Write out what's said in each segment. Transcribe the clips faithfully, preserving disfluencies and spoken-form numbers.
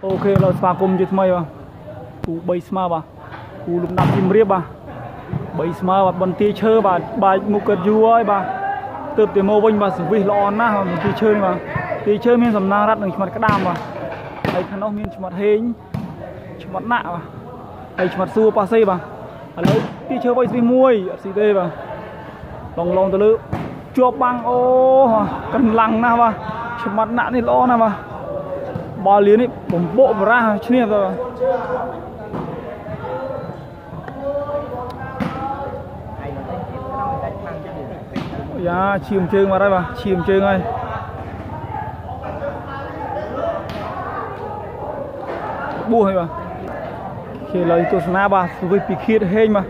Ok là spa cùng như thế mà cú bay sma bà cú lúc nằm chim riệp bà bay sma bà bắn tia chơi bà bà một cật du ấy bà từ từ mô vinh bà xử vì lon na bắn tia chơi mà tia chơi miếng sầm nang rắt đằng mặt cái đam mà đây khăn ông miếng mặt hên mặt nạ bà đây mặt xua pa bà lấy tia chơi bay xì muôi xì tê bà lòng lòng từ lư chua băng ô cần lăng na bà mặt nạ này lo na bà ba liên ấy bổn bộ ra chuyên rồi dạ chìm chơi mà đây bà chìm chơi ngay bu hay bà khi lời tôi na bà với bị khiết hay mà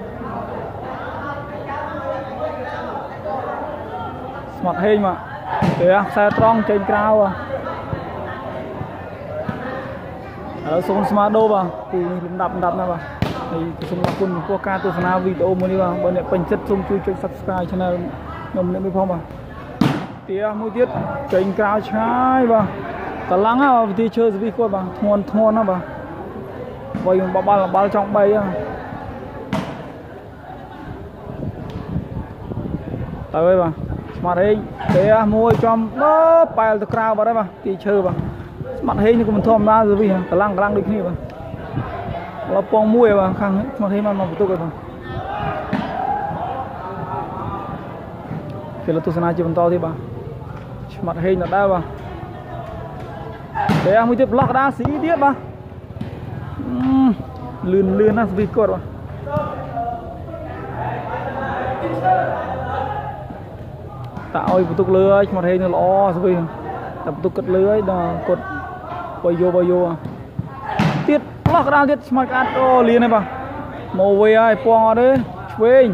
mặt hay mà để xe tròn trên cao à ở sông Smart đô bà thì mình đập đập nè bà thì sông là quân của ca tôi na video mới đi bà bên này bình chất sông chui chui subscribe channel nằm lên mới phong bà tia mũi tiết trên cao trái bà cả lăng á bà thì chơi gì qua bà thon thon á bà bây bà ba là ba trong bay á tới bà Smart hình tia mũi trong đó bài từ cao vào đấy bà thì chơi bà mặt hình như mình thom ra rồi vì cả lăng cả lăng được như vậy là pong muôi mà khang mặt hình mà mà tôi cái mà thì là tôi sẽ nói chuyện to thì bà mặt hình là đa bà để anh mới tiếp lọt đá xí tiếp bà lươn lươn á vì cột bà tạo ơi tôi lưới mặt hình là lo rồi vì tập tôi cất lưới đó cột bay vô bay vô tiết lắc ra tiết smart card ô liền này bà màu về ai quăng đấy quên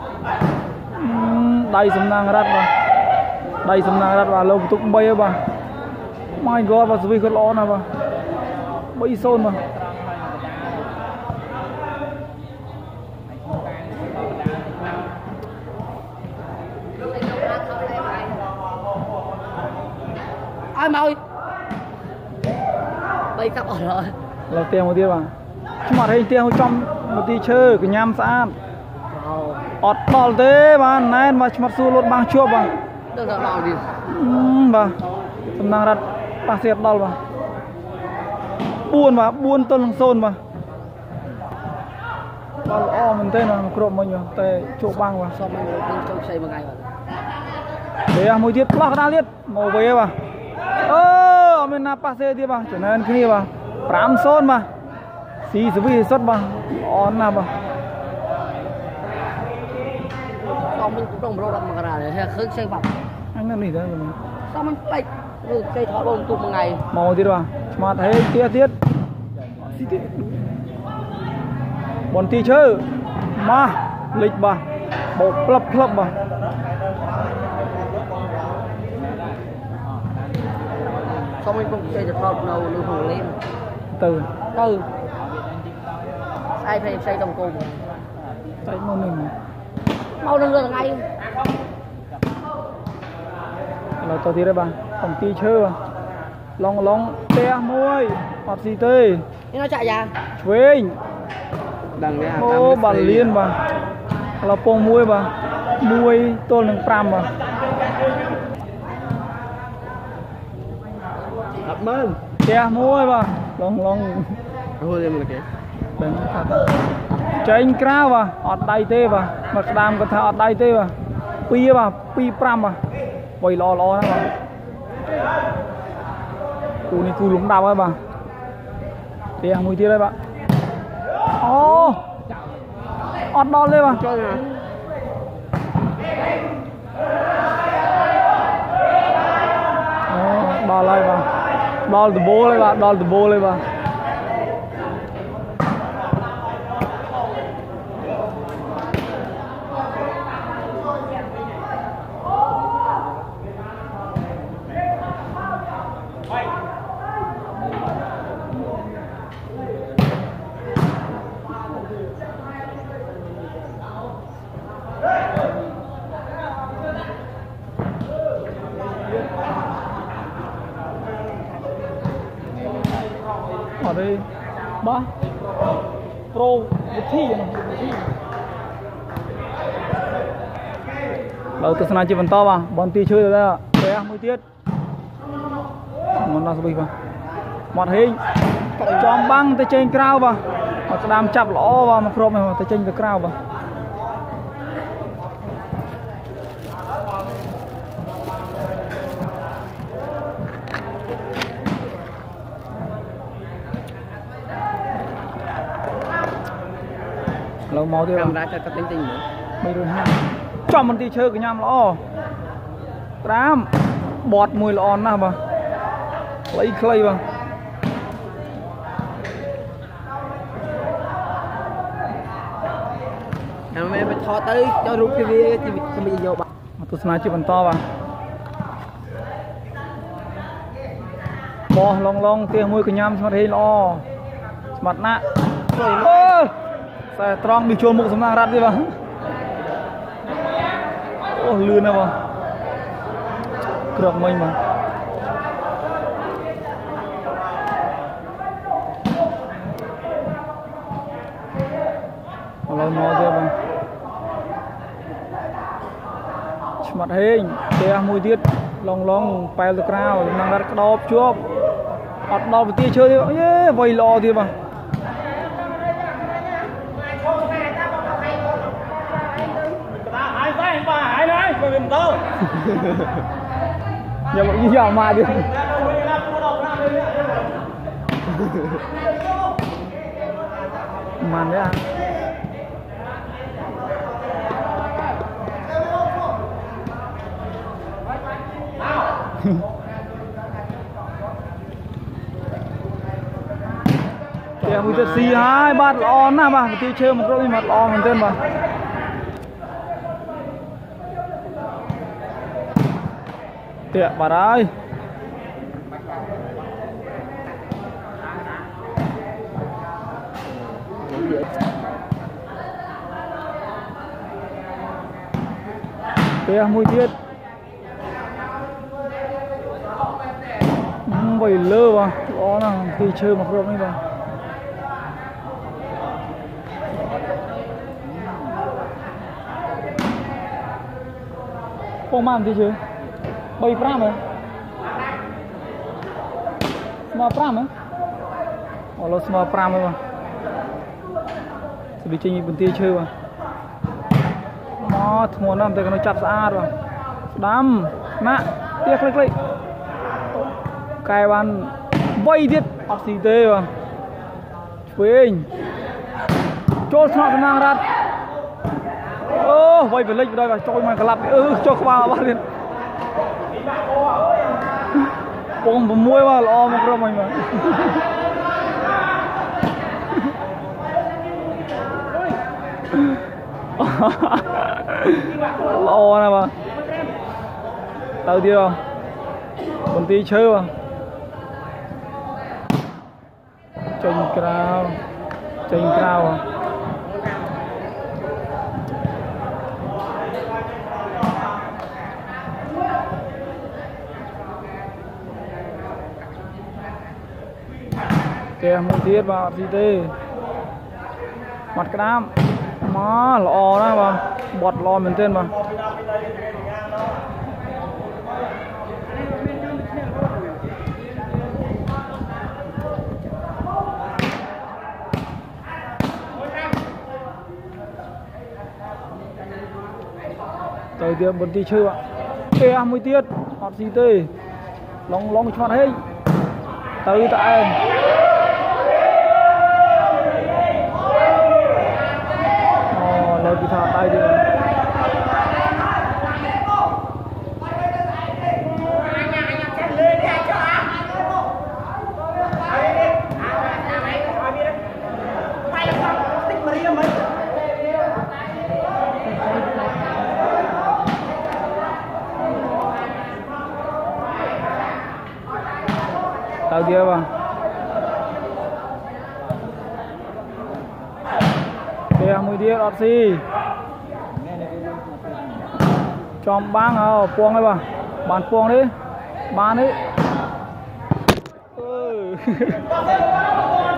đây sầm nang rát bà đây sầm nang rát bà lâu tục bay bà my god bà vì có lo nào bà bay xôn mà ai mà ơi bay cặp ở rồi là tiền một tiêu à chứ mà thấy tiền trong một tí chơi cái nhám xã ọt đòn thế mà này mà mặt xu lột băng chua bà được rồi đòn gì bà tầm năng đặt ba xe đòn bà buồn bà buồn tân xôn bà bà o mình tên là cột mình rồi tay chỗ băng bà sao mình trong xây một ngày rồi để à một tiết lắc ra liệt màu về bà ơ mình nạp ba xe đi bà cho nên cái gì bà pram xôn bà xí xử vì xuất bà on nào bà sao mình cũng đồng đập mà ra để khơi xây bọc anh làm gì thế rồi sao mình bay rồi cây thọ bông tụt một ngày màu tiết bà mà thấy tia tiết bọn tí chơi mà lịch bà bộ plấp plấp bà sao mình không xây được thọ đâu lưu hồng lên từ từ sai phải xây đồng cùng tại mô mình mau lên rồi ngay là tôi tí đấy bà phòng tí chơi bà lòng lòng te môi hoặc gì tê nó chạy ra quên đằng này ô bà liên bà là pong muôi bà muôi tôn lần pram bà ập mơn te muôi bà lòng lòng thôi em là cái đừng tranh cao bà ọt đầy tê bà mặt đam có thể ọt đầy tê bà pi bà pi pram bà quay lo lo đó bà cú này cú lúng đau ấy bà te mùi tia đây bà ô ọt đòn lên bà chơi nè đòn lại bà đòn từ bố lên bà đòn từ bố lên bà ở đây ba pro một thi đầu tư sang chỉ vẫn to mà bọn ti chơi rồi đó bé mới tiết món nào bây giờ một hình chom băng tới trên cao vào mà đam chập lõ vào một rộp này tới trên cái cao vào lâu máu tiêu camera cho các tính tình nữa bây rồi ha cho mình đi chơi cái nhám lõ đám bọt mùi lõ nào mà lấy clay vào em em thò tới cho rút cái gì thì bị vô bạc tôi nói chuyện to vào bò long long tiền mùi cái nhám mà thấy lõ mặt nạ sai trong đi chôn một súng rát đi vào ô lươn nào vào cược mình mà lâu nó kia mà mặt hình tia mùi tiết long long bay từ cao mang ra đọc chuốc ọt đọc tia chơi đi yeah, vầy lò thì mà giờ bọn như dạo mà đi màn đấy à kìa mình xì hai bát lon na mà tí chơi một cái mặt lon mình tên mà tiện bà ơi kìa mùi tiết vậy lơ vào đó là khi chơi một rộng ấy vào không mang thì chơi bay pram à small pram á ở lo small pram ấy mà sẽ bị chơi bên tia chơi vào nó thua năm thì nó chặt xa rồi đam nè tia click click cài bàn vây tiết học xì tê vào quên cho nó năng ra ô vây về lịch đây và cho mày cả lặp ừ cho qua bắt lên bông bông muối vào lo một rồi mày mà lo này mà đầu tiên không công ty chơi mà tranh cao tranh cao à kèm một tiết vào gì thế mặt cái đám má lò đó mà bọt lò mình tên mà tới tiệm một tí chơi bạn kè mười tiết hoặc gì thế long long cho mặt hết tới tại ờ lời bị thả tay đi tao kia vào kia mùi đĩa ọt xì chom băng à puông đấy bà bàn puông đấy bàn đấy ừ.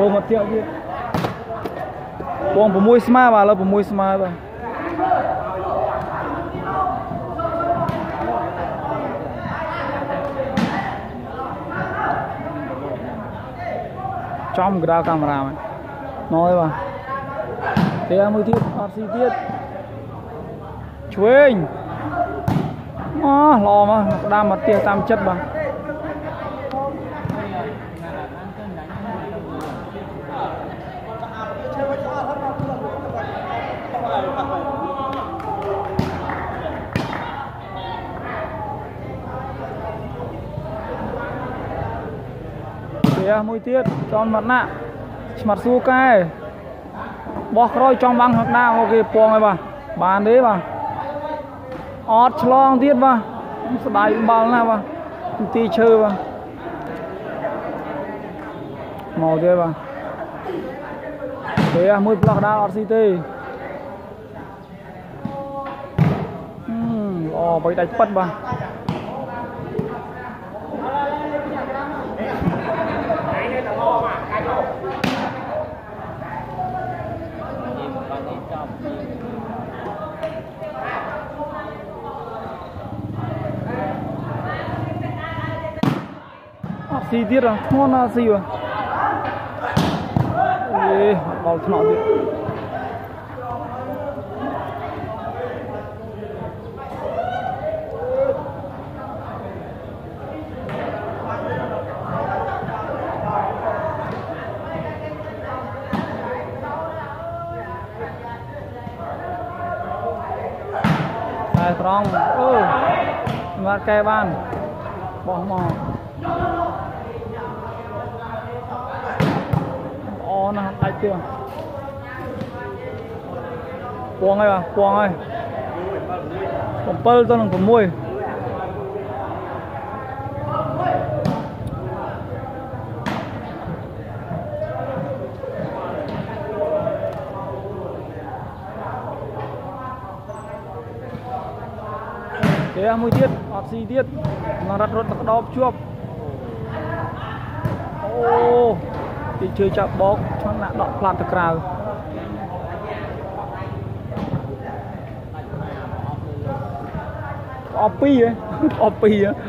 Pro một triệu chứ. Quang của môi smart bà là của môi smart bà. Trong cái đao camera này. Nói bà. Thế em mới thiết, áp xí tiết. Chuênh. À, lò mà, đam mặt tia tam chất bà. Thế môi tiết, cho mặt nạ. Mặt xua cay. Bỏ khói trong băng hoặc nào, ok, buông rồi bà. Bàn đấy bà. Ọt long tiết bà. Sẽ đáy bao nào bà. Tí chơi bà. Màu tiết bà. Thế môi block đá ọt xí tê. Ồ, bấy đánh bất bà. Xì tiết à, ngon là xì à. Ê, vào thọ tiết. Sai trong, ơ, mặt cây ban, bỏ mò. Ồ, nó tay chưa. Quang ơi bà, quang ơi. Còn pơ cho nó còn môi. Thế môi tiết, ọt xì tiết. Nó đặt rốt tắc đọc chuộc. Ô, thì chơi chạp bóp cho nạ đọt plạt thực rào. Opi ấy, Opi ấy.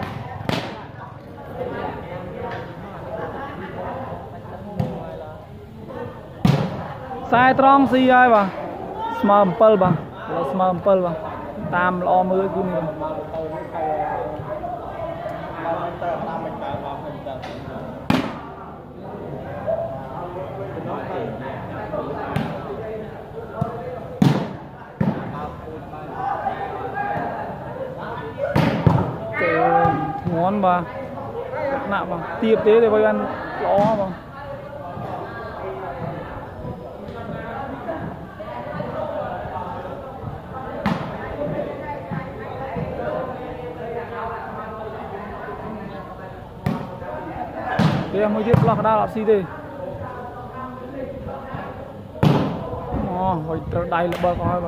Sai trong xì ai bà. Smart pal bà. Smart pal bà. Tam lo mưa cứ nè. Ngon bà. Nạ bà. Tiệp thế để voi ăn ló bà. Thế em mới tiếp lọc đá lọc xí đi. Ồ, hồi đây là bơ coi bà.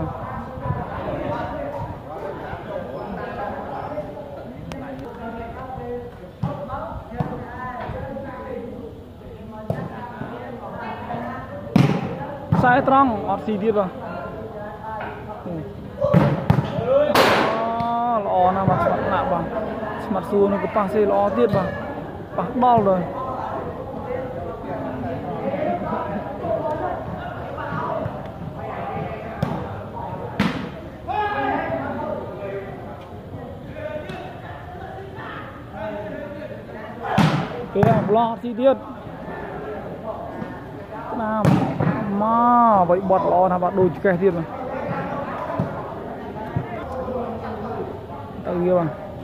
Sai trong, ọt xí tiết bà. Lọ nào mà mặt nạ bà. Mặt xua nó cứ bằng xe lọ tiết bà. Bằng đau rồi. Thế là block chi tiết. Nào mà vậy bọt lò là bạn đôi cái tiết rồi. Tao yêu à.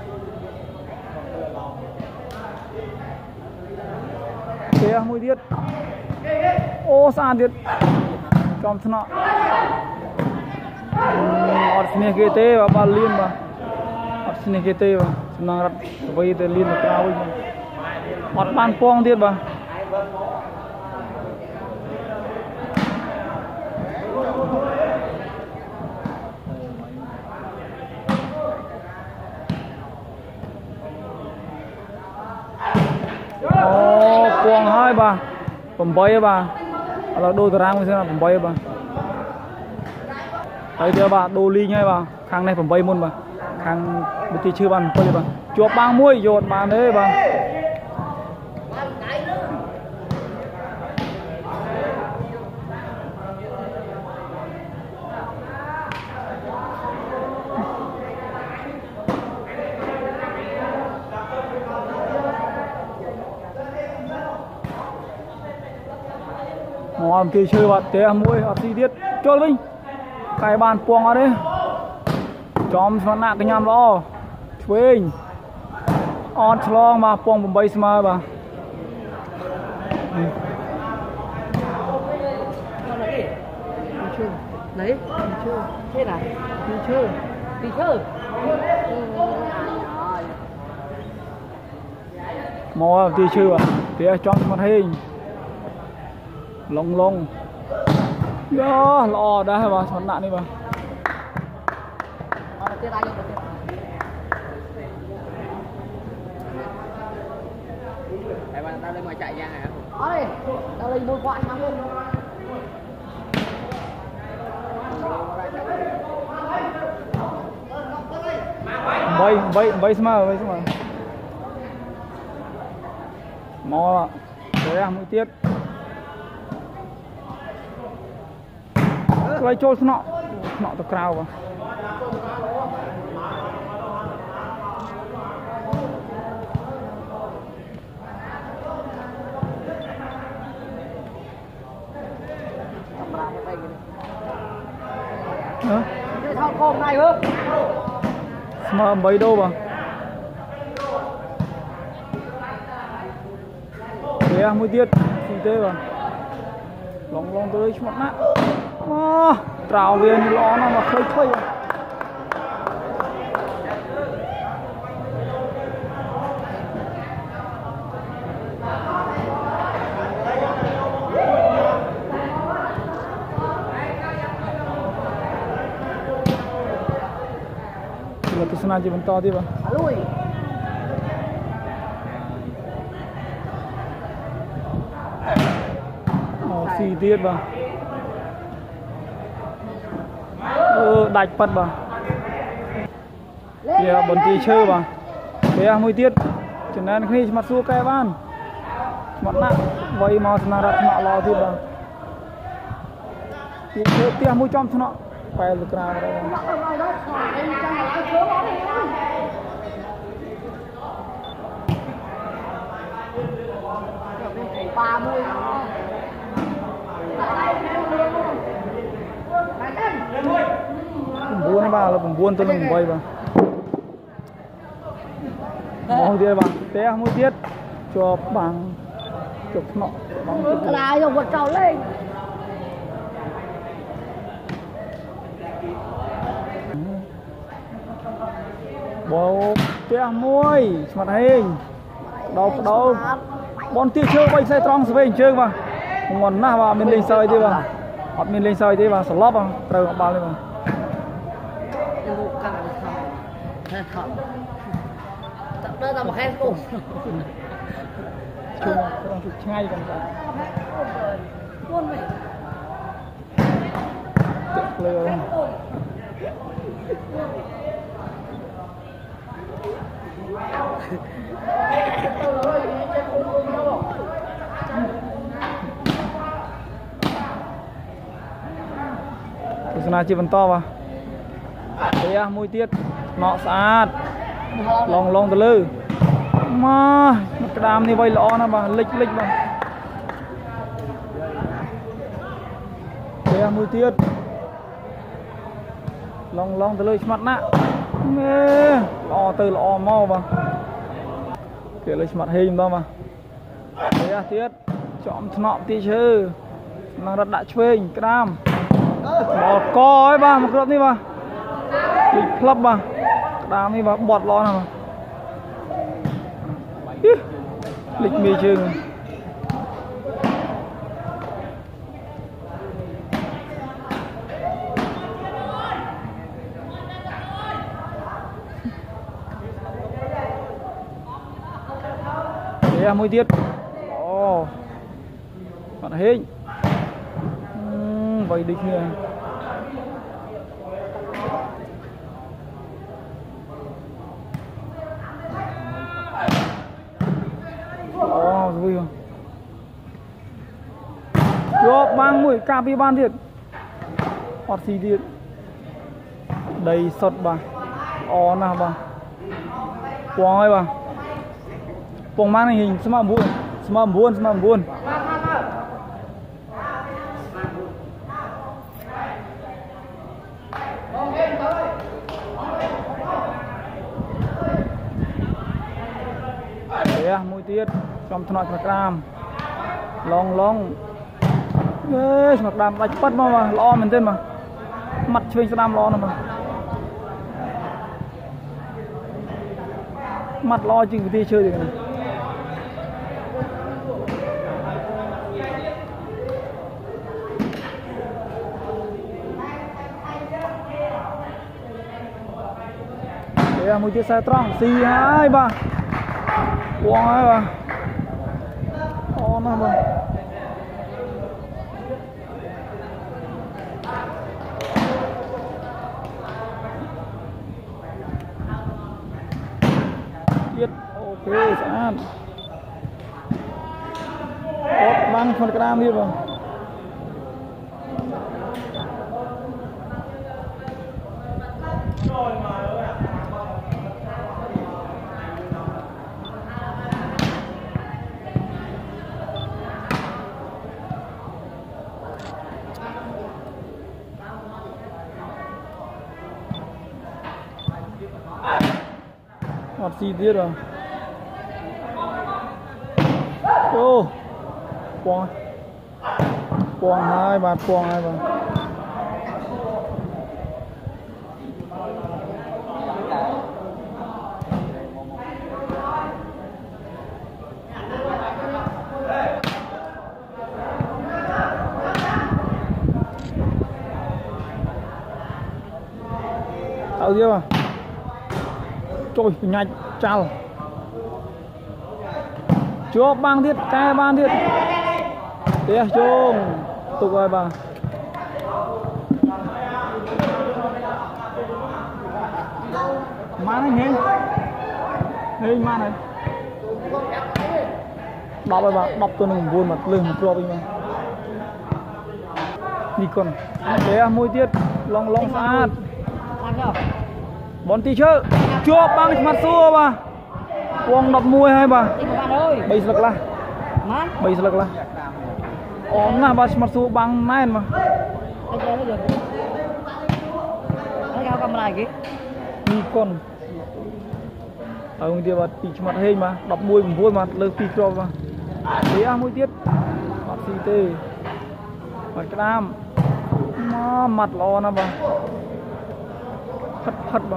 Thế à, mùi tiết. Ô xa tiết. Trong thân nọ. Ọt xin kê tê và bà liên bà. Ọt xin kê tê và senang rap vậy tê liên là cao ấy. Ọt ban pong tiết bà. Ồ, quang hai bà. bầm bơi bà là đôi tờ rang mới xem là bầm bơi bà thấy chưa bà đô ly nhá bà khang này bầm bơi môn bà khang một tí chưa bàn bơi bà chuột bang muối dột bàn đấy bà ngon thì chơi bật té mũi ở chi tiết chơi vinh cái bàn puông ở đây chóm nó nặng cái nhầm lo vinh on long mà puông bầm bay mà bà đấy chơi thế nào đi chơi đi chơi mò thì chơi bà té chóm mặt hình lông lông đó lò đã bà chọn nạn đi bà đây bạn ta lên ngoài chạy ra hả? Đó đi, tao lên mua quạt mà luôn. bay bay bay mà bay mà mò đấy à mũi tiết lấy trôi nọ nọ tập cao vào hả sao con này hả mà mấy đâu vào thế à mũi tiết gì thế vào lòng lòng tới mặt nát à, trào về như lo nó mà khơi khơi là tôi sẽ chỉ vẫn to đi bà lui oh, xì tiết bà ừ, đạch bật bà kìa bẩn tí chơi bà bé mùi tiết cho nên khi mặt xua cây ban mặt nặng vậy mà nó đặt nọ lo thì bà thì chơi tia mũi trong nó phải lực nào đây ba mươi buôn bà là cũng buôn tôi là quay bà mong tiết bà té mũi tiết cho bằng chụp nọ bằng chụp lại rồi vượt trào lên bố té mũi mặt hình đâu đâu bọn tiêu chơi bay xe trong về chơi mà ngon na bà mình lên sơi đi bà họ mình lên sơi đi bà sờ lóp bà trời họ bà lên bà đây là một khen cùng chung đang chụp ngay còn cả buôn vậy tuyệt vời Sana chỉ vẫn to vào đây à mũi tiết nọ sát lòng lòng từ lư mà một cái đám như vậy lọ nó bà lịch lịch bà đây à mũi tiết lòng lòng từ lư mặt nạ nghe lọ từ lọ mau vào kể lấy mặt hình đó mà đây à tiết chọn nọ tí chứ nó rất đã chơi cái đám bò co ấy ba một cái đi ba lịch lấp ba đám đi ba bọt lo nào mà lịch mì chừng để mũi tiết ồ bạn hết vậy đi kia ồ vui không chụp mang mũi cà phê ban thiệt hot xì thiệt đầy sọt bà ồ nào bà quăng ơi bà quăng mang này hình xem buồn xem buồn xem buồn ya mũi tiết trong thằng mặt đam long long ê mặt đam đánh bắt mà mà lo mình tên mà mặt chơi đam lo mà mặt lo chứ cái chơi được này ya mũi tiết sai trăng xì hai ba quăng ấy bà ô nó bà biết ok sẵn tốt băng phần gram đi bà hot xì tiết rồi ô quăng quăng hai bạt quăng hai bạt tao chưa trời nhanh chào chưa băng thiết cái ban thiết để chung tục rồi bà má này hình hình má này đọc rồi bà đọc tôi đừng buồn mặt lưng một pro mà đi con để môi tiết long long sát bọn tí chơi chưa băng mặt xua bà quăng đập môi hai bà bây giờ là bây giờ là ổn là bà mặt xua băng này mà đi con ông kia bà tí mặt hình mà đập môi một vui mà lơ tí cho mà thế à môi tiết mặt xì tê mặt cái đam mặt lo nè bà phật phật bà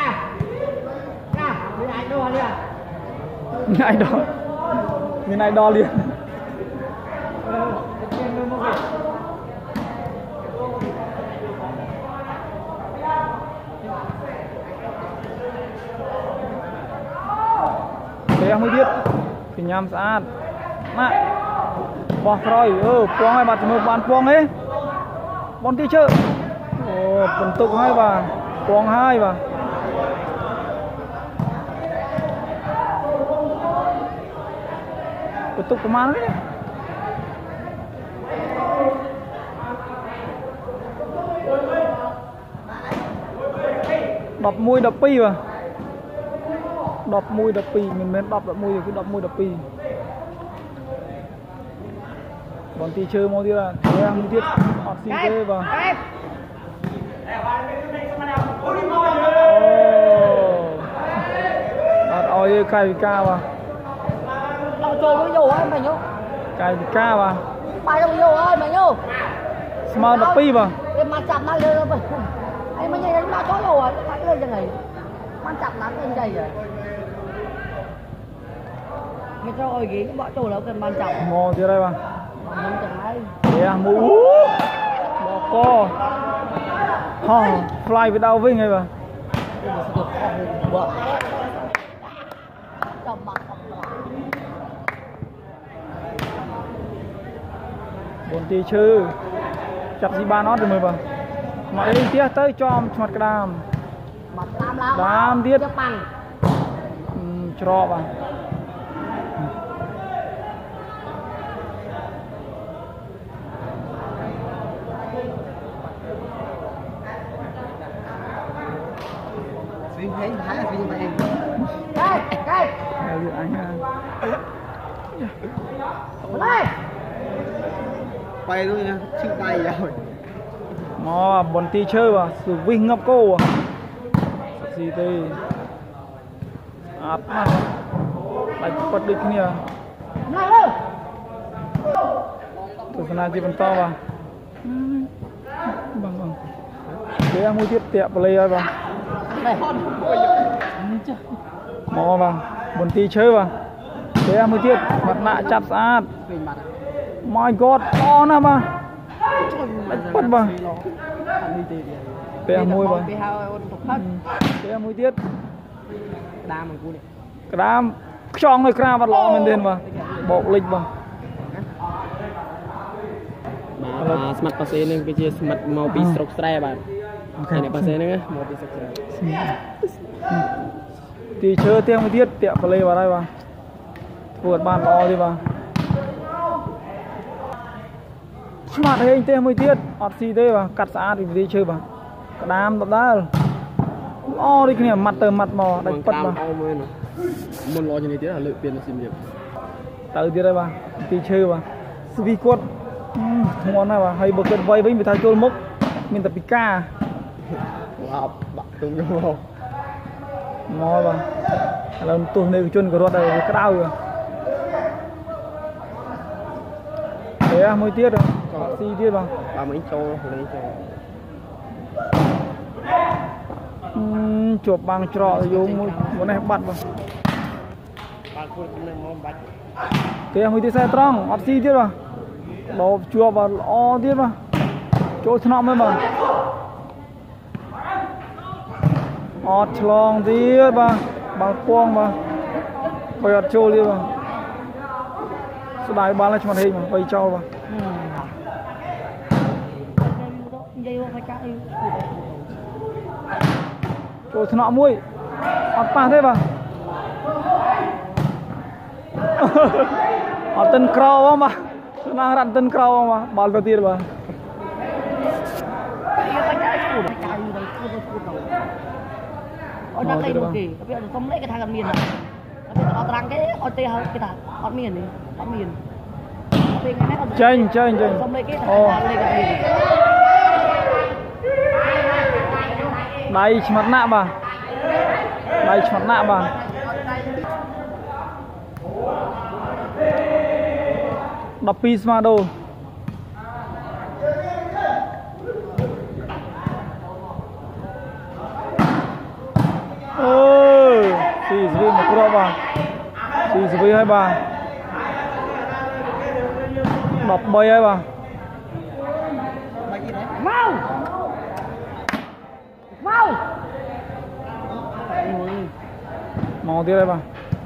này đo như này đo liền thế em mới biết thì nhằm sát nè bỏ rồi ừ quăng hai bạt một bàn quăng ấy bọn tí chơi ồ phần tục hai bà quăng hai bà tutup kemana nih? Đập môi đập pi mà đập môi đập pi mình men đập đập môi cứ đập môi đập pi bọn tí chơi mau đi là đang tiết học sinh tê vào ôi cay ca vào chơi với vô ơi mày nhớ cay ca vào bài đâu vô ơi mày nhớ smart đập pi vào em mà chậm nó lên rồi em mới nhìn nó có vô rồi phải lên như này quan trọng lắm lên đây rồi mày cho ơi ghế bỏ chỗ đâu cần quan trọng ngồi dưới đây mà không chẳng ai để à mũ bỏ co ha fly với đau vinh này mà bốn tí chư chặt gì ba nó được mười bà mà đi tiếc tới cho mặt cái đàm mặt đam lao đàm tiết bằng cho bà phim thấy thấy là phim mà em đây đây anh đây quay luôn nha chữ tay rồi mà bọn tí chơi bà sự vinh ngập cô à gì thế áp mà đánh bật địch nè này ơi tôi sẽ làm gì bằng to bà bằng bằng để em mua tiếp tiệm play rồi bà đây mò bà bọn tí chơi bà để em mua tiếp mặt nạ chặt sát my god to nè bà đánh bật bà để em mua bà để em mua tiếp đam mình cu này cái đám trong này ra vật lọ mình tên mà bộ lịch mà mà smart passe này cái gì smart mau pi stroke strike bạn cái này passe này mau pi stroke thì chơi thêm một tiết tiệm play vào đây mà vượt bàn lọ đi mà smart hình thêm một tiết ọt xì thế mà cắt xa thì đi chơi mà cái đám tập đá o đi cái này mặt tờ mặt mò đánh bật mà muốn lo cho này tiếc là lợi tiền là xin việc tới đi đây bà đi chơi bà vì quất ngon này bà hay bật cơn vay với người ta trôi mốc mình tập pika wow bạn tung vô không ngon bà là tôi này chân của ruột này cái đau rồi thế à mới tiết rồi xì tiết bà ba mấy cho lấy cho chụp bằng trọ vô muốn này bắt vào thế mới đi xe trăng ấp xi tiết vào đầu chùa vào o tiết vào chỗ thọ mới mà ọt lòng tiết vào bằng quang mà bây giờ trôi đi vào số đài ba là cho màn hình mà quay trâu vào chỗ thọ mũi ọt pa thế vào ở tân crow mà đang rặn tân crow mà bao nhiêu tiền mà ở đang đây một kỳ bây giờ không lấy cái thằng ăn miền này bây giờ họ đang cái ở tây hơn cái thằng ăn miền này ăn miền chênh chênh chênh không lấy cái thằng ăn miền đây mặt nạ bà đây mặt nạ bà đập piece mà đâu ôi xì xì một cua bà xì xì hai bà đập bay hai bà mau mau mau tiếp đây bà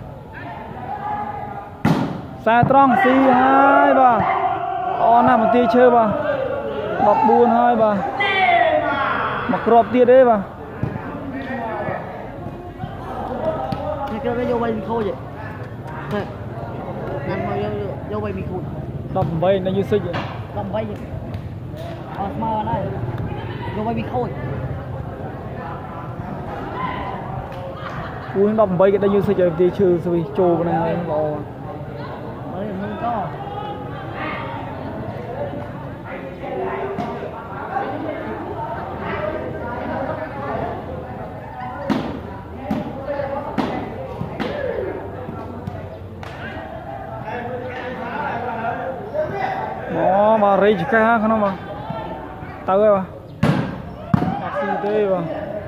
xe trăng xì hai bà on là một tia chơi bà đập buồn hai bà mặc rộp tia đấy bà cái cái vô bay mình khôi vậy nằm vô vô bay mình khôi đập bay nó như xích vậy đập bay vậy ờ mà này vô bay mình khôi cú đập bay cái đây như xích vậy tia chơi rồi trồ cái này lò mới không có nó mà rage cái không mà tao ơi bà taxi thế bà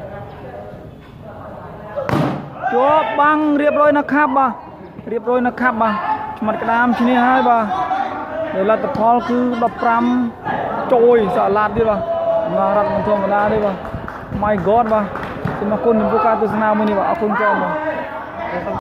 chúa băng riệp rồi nó khắp bà riệp rồi nó khắp bà mặt cái đám trên này hai bà để là tập phó cứ đập ram trôi sợ lạt đi bà mà đặt một thùng ra đi bà my god bà thì mà con vô ca tôi nào mới đi bà không cho mà